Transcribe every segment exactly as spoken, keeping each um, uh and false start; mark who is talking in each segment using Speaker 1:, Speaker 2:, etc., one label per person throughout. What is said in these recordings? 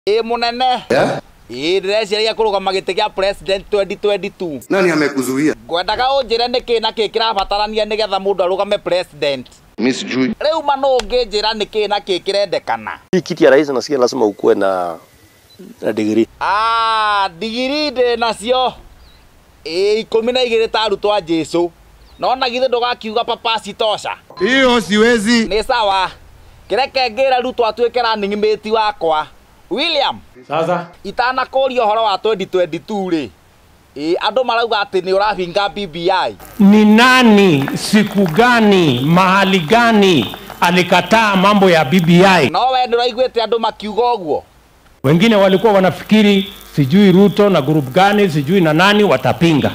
Speaker 1: E munene.
Speaker 2: Yeah?
Speaker 1: E ndĩreciria kũrũgama gĩtĩ gĩa president twenty twenty-two.
Speaker 2: Nani amekuzuia?
Speaker 1: Ngwendaga ũnjĩre nĩkĩ na kĩ kĩrabatarania nĩgetha mũndũ arũgame president.
Speaker 2: Miss Jui.
Speaker 1: Rĩu ma no ũngĩnjĩra nĩkĩ na kĩ kĩrendekana.
Speaker 3: Hii kiti ya rais nasikia lazima ukuwe na na degree.
Speaker 1: Ah, degree ndĩ nacio. E ikũmi na igĩrĩ ta arutwo a Jesu. Naona githĩ ndũgakiuga papa sitosha.
Speaker 2: Hiyo siwezi.
Speaker 1: Nĩ sawa. Kireke ngĩra rutwo atuĩke running mate wakwa. William.
Speaker 4: Sasa
Speaker 1: Itana kũria ũhoro wa twenty twenty-two rĩ. Eh, andũ marauga atĩ nĩ ũrahinga B B I.
Speaker 4: ni nani, siku gani, mahali gani alikataa mambo ya B B I?
Speaker 1: No we ndũraiguĩte andũ makiuga ũguo.
Speaker 4: Wengine walikuwa wanafikiri sijui Ruto na group gani sijui na nani watapinga,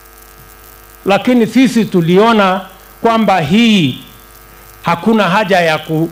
Speaker 4: lakini sisi tuliona kwamba hii hakuna haja ya ku,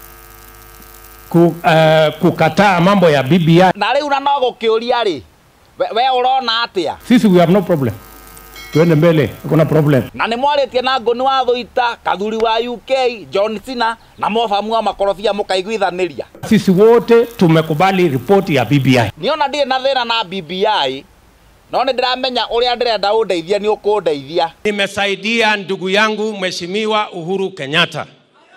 Speaker 4: ku, uh, kukataa mambo ya B B I.
Speaker 1: Na rĩu na no gũkĩũria rĩ. We, we ũrona atĩa?
Speaker 4: Sisi we have no problem, tuende mbele, hakuna problem.
Speaker 1: Na nĩ mwarĩtie na Ngũni wa Thũita, Kathuri wa U K, John Cena na Mofamu wa makorobia mũkaiguithanĩria.
Speaker 4: Sisi wote tumekubali ripoti ya B B I.
Speaker 1: Niona ndirĩ na thĩna na B B I, no nĩ ndĩramenya ũrĩa ndĩrenda ũndeithia nĩ ũkũndeithia.
Speaker 4: Nimesaidia ndugu yangu Mheshimiwa Uhuru Kenyatta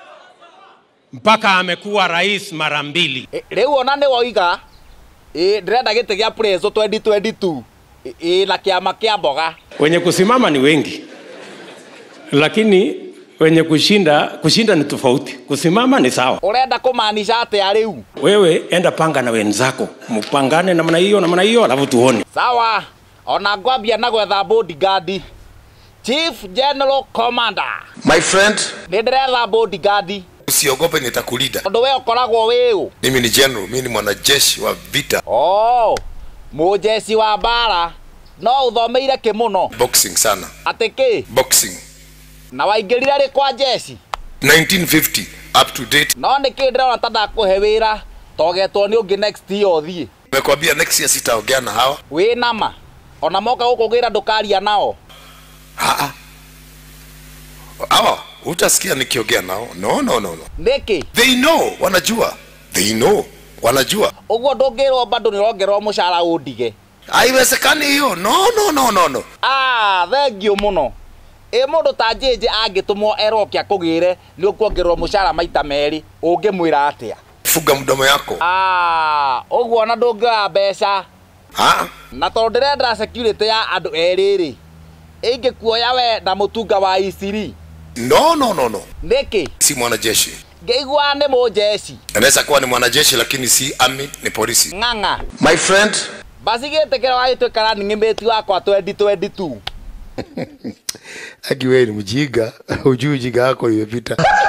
Speaker 4: mpaka amekuwa rais mara mbili.
Speaker 1: E, rĩu ona nĩ woiga e, ndĩrenda gĩtĩ gĩa preso twenty twenty-two e, e, na kĩama kĩa mboga.
Speaker 4: Wenye kusimama ni wengi, lakini wenye kushinda kushinda ni tofauti. Kusimama ni sawa.
Speaker 1: Ũrenda kũmaanisha atĩa rĩu?
Speaker 4: Wewe enda panga na wenzako, mpangane namna hiyo namna hiyo, alafu tuone.
Speaker 1: Sawa, ona ngwambia na gwetha bodyguard. Chief General Commander.
Speaker 2: My friend,
Speaker 1: Nĩ ndĩretha bodyguard.
Speaker 2: usiogope nitakulinda.
Speaker 1: Ũndũ we ũkoragwo wĩũ.
Speaker 2: Mimi ni general, mimi ni mwanajeshi wa vita.
Speaker 1: Oh, mũjeci wa bara. No ũthomeire kĩ mũno.
Speaker 2: Boxing sana.
Speaker 1: Atĩ kĩ?
Speaker 2: Boxing.
Speaker 1: Na waingĩrire rĩ kwa jeshi?
Speaker 2: nineteen fifty up to date.
Speaker 1: No nĩkĩ ndĩrona ta ndakũhe wĩra. Togetwo nĩ ũngĩ next year ũthiĩ.
Speaker 2: Nimekwambia next year sitaongea na hawa.
Speaker 1: Wĩ nama. Ona moka gũkũgĩra ndũkaria nao.
Speaker 2: Ah ah. Hawa utasikia nikiongea nao. No no no no.
Speaker 1: Nĩkĩ?
Speaker 2: They know, wanajua. They know, wanajua.
Speaker 1: Ũguo ndũngĩrwo bado nĩũrongerwo mũcara ũndige.
Speaker 2: Haiwezekani hiyo. No no no no no.
Speaker 1: Ah, thengio mũno. Ĩ mũndũ ta J J angĩtũmwo erwo kĩa kũgĩre nĩ ũkuongerwo mũcara maita merĩ, ũngĩmwĩra atĩa?
Speaker 2: Fuga mdomo yako.
Speaker 1: Ah, ũguo na ndũngĩoya mbeca.
Speaker 2: Ah.
Speaker 1: Na tondũ ndĩrenda security ya andũ erĩ rĩ, ĩngĩkuoya we na mũtunga wa Isiri.
Speaker 2: No no no no.
Speaker 1: Nĩkĩ?
Speaker 2: Si mwanajeshi.
Speaker 1: Ngĩigua nĩ mũjeshi.
Speaker 2: Anaweza kuwa ni mwanajeshi lakini si army, ni polisi.
Speaker 1: Ng'ang'a.
Speaker 2: My friend.
Speaker 1: Basi gĩtĩkĩra wagĩtuĩka running mate wakwa twenty twenty-two.
Speaker 2: Aki wewe ni mjinga, hujui ujinga wako imepita.